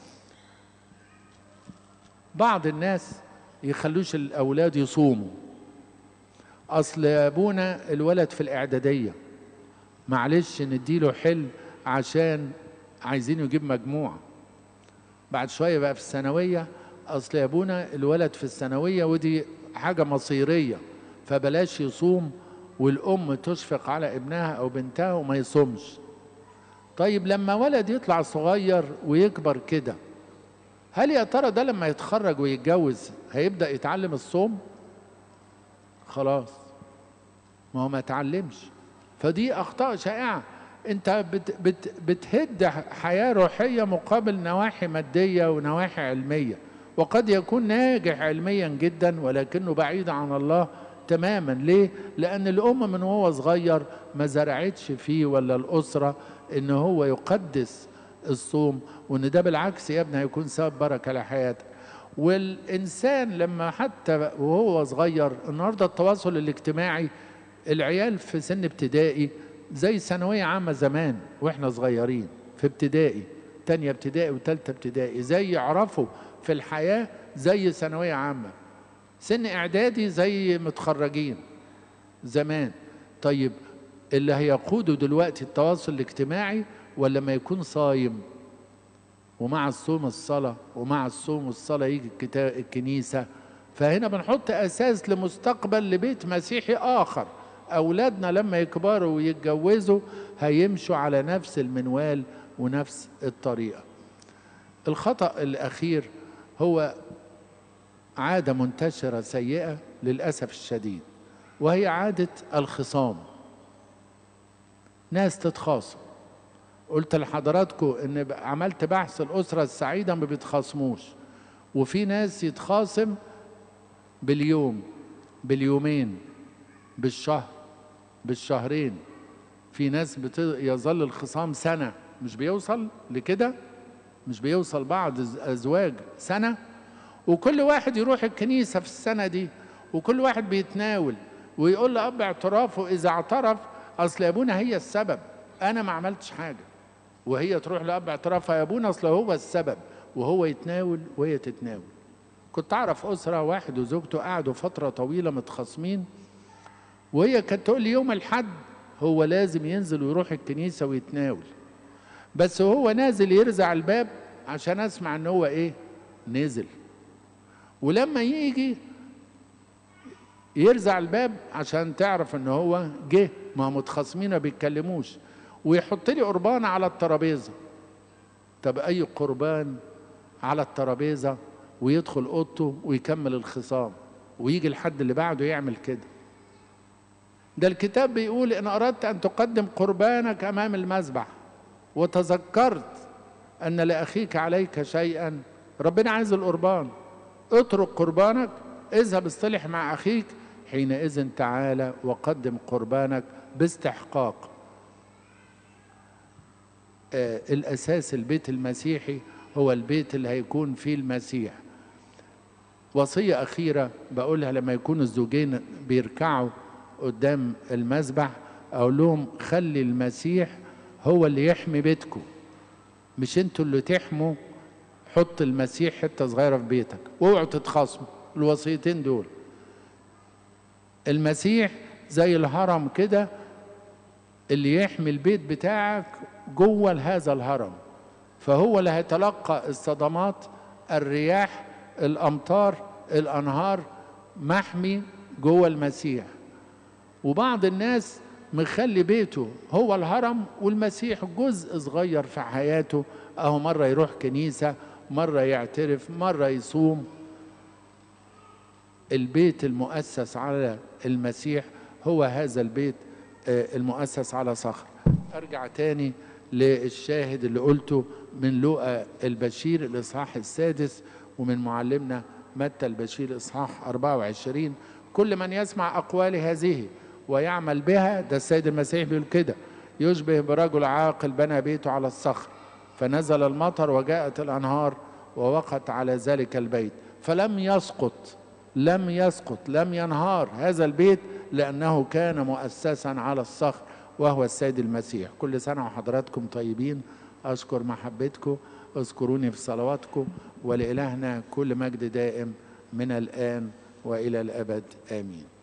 بعض الناس يخلوش الأولاد يصوموا. أصل أبونا الولد في الإعدادية، معلش نديله حل عشان عايزين يجيب مجموعة. بعد شوية بقى في الثانوية، أصل يا أبونا الولد في الثانوية ودي حاجة مصيرية فبلاش يصوم، والأم تشفق على ابنها أو بنتها وما يصومش. طيب لما ولد يطلع صغير ويكبر كده، هل يا ترى ده لما يتخرج ويتجوز هيبدأ يتعلم الصوم؟ خلاص، ما هو ما اتعلمش. فدي أخطاء شائعة. أنت بتهد حياة روحية مقابل نواحي مادية ونواحي علمية، وقد يكون ناجح علميا جدا ولكنه بعيد عن الله تماما. ليه؟ لأن الأم من وهو صغير ما زرعتش فيه ولا الأسرة إن هو يقدس الصوم، وإن ده بالعكس يا ابني هيكون سبب بركة لحياتك. والإنسان لما حتى وهو صغير، النهاردة التواصل الاجتماعي، العيال في سن ابتدائي زي ثانوية عامة زمان واحنا صغيرين في ابتدائي، تانية ابتدائي وتالتة ابتدائي، زي يعرفوا في الحياة زي ثانوية عامة. سن اعدادي زي متخرجين زمان. طيب اللي هيقوده دلوقتي التواصل الاجتماعي ولا ما يكون صايم، ومع الصوم الصلاة، ومع الصوم والصلاة يجي الكنيسة. فهنا بنحط أساس لمستقبل لبيت مسيحي آخر. أولادنا لما يكبروا ويتجوزوا هيمشوا على نفس المنوال ونفس الطريقة. الخطأ الأخير هو عادة منتشرة سيئة للأسف الشديد، وهي عادة الخصام. ناس تتخاصم. قلت لحضراتكم ان عملت بحث الأسرة السعيدة ما بيتخاصموش، وفي ناس يتخاصم باليوم، باليومين، بالشهر، بالشهرين. في ناس يظل الخصام سنة، مش بيوصل لكده، مش بيوصل بعض أزواج سنة، وكل واحد يروح الكنيسة في السنة دي، وكل واحد بيتناول ويقول لأب اعترافه إذا اعترف أصل يا أبونا هي السبب، أنا ما عملتش حاجة. وهي تروح لأب اعترافها يا أبونا أصل هو السبب، وهو يتناول وهي تتناول. كنت أعرف أسرة واحد وزوجته قعدوا فترة طويلة متخاصمين، وهي كانت تقول لي يوم الحد هو لازم ينزل ويروح الكنيسة ويتناول، بس وهو نازل يرزع الباب عشان أسمع إن هو إيه؟ نزل. ولما يجي يرزع الباب عشان تعرف إن هو جه، ما متخاصمين ما بيتكلموش، ويحط لي قربان على الترابيزة. طب أي قربان على الترابيزة؟ ويدخل أوضته ويكمل الخصام، ويجي الحد اللي بعده يعمل كده. ده الكتاب بيقول إن أردت أن تقدم قربانك أمام المذبح وتذكرت أن لأخيك عليك شيئا، ربنا عايز القربان. اترك قربانك، اذهب اصطلح مع أخيك، حينئذ تعالى وقدم قربانك باستحقاق. الأساس البيت المسيحي هو البيت اللي هيكون فيه المسيح. وصية أخيرة بقولها لما يكون الزوجين بيركعوا قدام المذبح، أقول لهم خلي المسيح هو اللي يحمي بيتكم، مش انتوا اللي تحموا. حط المسيح حتة صغيرة في بيتك واوعوا تتخاصموا. الوصيتين دول، المسيح زي الهرم كده اللي يحمي البيت بتاعك جوه هذا الهرم، فهو اللي هيتلقى الصدمات، الرياح، الأمطار، الأنهار، محمي جوه المسيح. وبعض الناس مخلي بيته هو الهرم والمسيح جزء صغير في حياته، أهو مرة يروح كنيسة، مرة يعترف، مرة يصوم. البيت المؤسس على المسيح هو هذا البيت المؤسس على صخر. أرجع تاني للشاهد اللي قلته من لوقا البشير الإصحاح السادس، ومن معلمنا متى البشير إصحاح 24: كل من يسمع أقوال هذه ويعمل بها، ده السيد المسيح بيقول كده، يشبه برجل عاقل بنى بيته على الصخر، فنزل المطر وجاءت الأنهار ووقت على ذلك البيت فلم يسقط، لم ينهار هذا البيت لأنه كان مؤسسا على الصخر وهو السيد المسيح. كل سنة وحضراتكم طيبين. أشكر محبتكم، اذكروني في صلواتكم، ولإلهنا كل مجد دائم من الآن وإلى الأبد آمين.